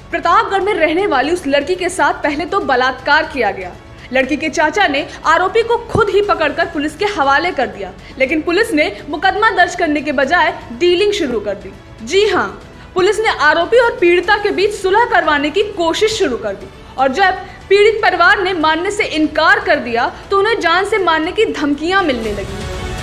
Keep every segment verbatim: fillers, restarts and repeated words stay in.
प्रतापगढ़ में रहने वाली उस लड़की के साथ पहले तो बलात्कार किया गया। लड़की के चाचा ने आरोपी को खुद ही पकड़कर पुलिस के हवाले कर दिया, लेकिन पुलिस ने मुकदमा दर्ज करने के बजाय डीलिंग शुरू कर दी। जी हाँ, पुलिस ने आरोपी और पीड़िता के बीच सुलह करवाने की कोशिश शुरू कर दी और जब पीड़ित परिवार ने मानने से इनकार कर दिया तो उन्हें जान से मारने की धमकियां मिलने लगी।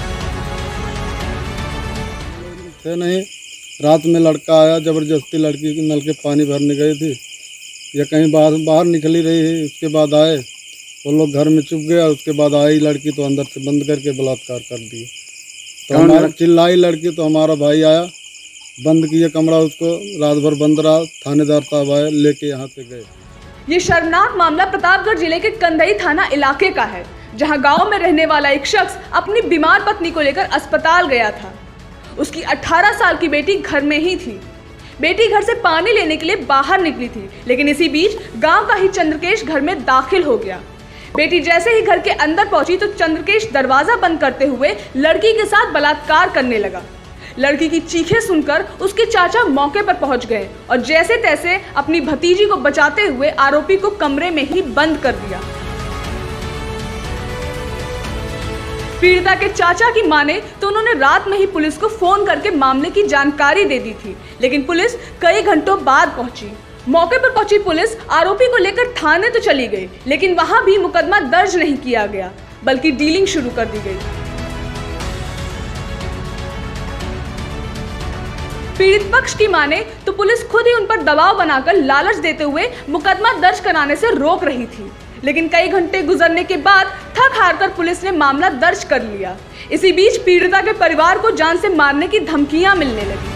नहीं, रात में लड़का आया, जबरदस्ती लड़की की नल के पानी भरने गई थी या कहीं बाहर बाहर निकली रही है। उसके बाद आए वो लोग, घर में चुप गया। उसके बाद आई लड़की तो अंदर से बंद करके बलात्कार कर दिए। तो हमारा चिल्लाई लड़की, तो हमारा भाई आया, बंद किया कमरा, उसको रात भर बंद रहा। थानेदार साहब आए, लेके यहाँ से गए। ये शर्मनाक मामला प्रतापगढ़ जिले के कंदई थाना इलाके का है, जहाँ गाँव में रहने वाला एक शख्स अपनी बीमार पत्नी को लेकर अस्पताल गया था। उसकी अठारह साल की बेटी घर में ही थी। बेटी घर से पानी लेने के लिए बाहर निकली थी, लेकिन इसी बीच गांव का ही चंद्रकेश घर में दाखिल हो गया। बेटी जैसे ही घर के अंदर पहुंची तो चंद्रकेश दरवाजा बंद करते हुए लड़की के साथ बलात्कार करने लगा। लड़की की चीखें सुनकर उसके चाचा मौके पर पहुंच गए और जैसे तैसे अपनी भतीजी को बचाते हुए आरोपी को कमरे में ही बंद कर दिया। पीड़िता के चाचा की माने तो उन्होंने रात में ही पुलिस को फोन करके मामले की जानकारी दे दी थी, लेकिन पुलिस कई घंटों बाद पहुंची। मौके पर पहुंची पुलिस आरोपी को लेकर थाने तो चली गई, लेकिन वहां भी मुकदमा दर्ज नहीं किया गया, बल्कि डीलिंग शुरू कर दी गई। पीड़ित पक्ष की माने तो पुलिस खुद ही उन पर दबाव बनाकर लालच देते हुए मुकदमा दर्ज कराने से रोक रही थी, लेकिन कई घंटे गुजरने के बाद थक हारकर पुलिस ने मामला दर्ज कर लिया। इसी बीच पीड़िता के परिवार को जान से मारने की धमकियां मिलने लगी।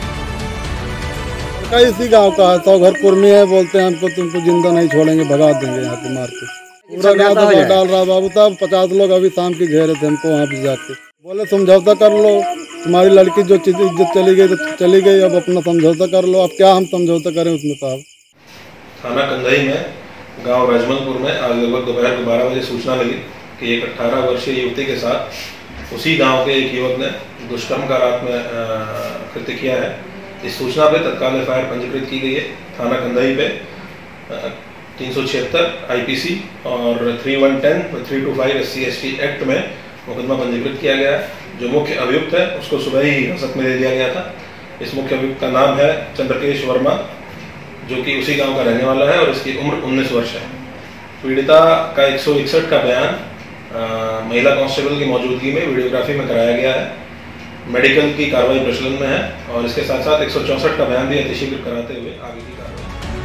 इसी गांव का है, सौ घर कुर्मी है, बोलते हैं हमको तुमको जिंदा नहीं छोड़ेंगे, भगा देंगे यहाँ पे मार के। पूरा गाँव दबाव डाल रहा बाबू साहब। पचास लोग अभी शाम के घेरे थे हमको वहाँ पे जाके। बोले समझौता कर लो, तुम्हारी लड़की जो चीज इज्जत चली गई तो चली गई, अब अपना समझौता कर लो। अब क्या हम समझौता करें उसमें साहब। थाना कंदई में गांव राजमलपुर में आज लगभग दोपहर को बारह बजे सूचना मिली कि एक अठारह वर्षीय युवती के साथ उसी गांव के एक युवक ने दुष्कर्म का रात में कृत्य किया है। इस सूचना पे तत्काल एफ आई आर पंजीकृत की गई है। थाना कंदई पे तीन सौ छिहत्तर आई पी सी और three one ten three two five S C S T act में मुकदमा पंजीकृत किया गया है। जो मुख्य अभियुक्त है उसको सुबह ही हिरासत में ले लिया गया था। इस मुख्य अभियुक्त का नाम है चंद्रकेश वर्मा, जो कि उसी गांव का रहने वाला है और इसकी उम्र उन्नीस वर्ष है। पीड़िता का एक सौ इकसठ का बयान आ, महिला कांस्टेबल की मौजूदगी में वीडियोग्राफी में कराया गया है। मेडिकल की कार्रवाई प्रचलन में है और इसके साथ साथ एक सौ चौसठ का बयान भी अतिशीघ्र कराते हुए आगे की कार्रवाई।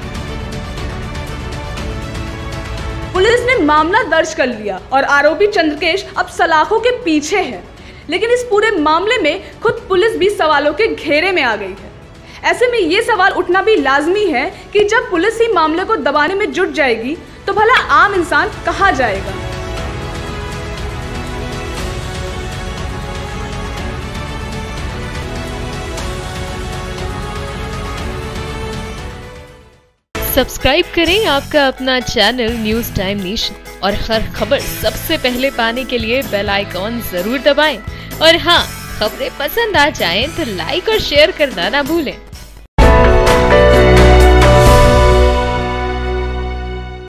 पुलिस ने मामला दर्ज कर लिया और आरोपी चंद्रकेश अब सलाखों के पीछे है, लेकिन इस पूरे मामले में खुद पुलिस भी सवालों के घेरे में आ गई है। ऐसे में ये सवाल उठना भी लाजमी है कि जब पुलिस ही मामले को दबाने में जुट जाएगी तो भला आम इंसान कहां जाएगा। सब्सक्राइब करें आपका अपना चैनल न्यूज टाइम नेशन और हर खबर सबसे पहले पाने के लिए बेल आइकॉन जरूर दबाएं। और हाँ, खबरें पसंद आ जाएं तो लाइक और शेयर करना ना भूलें।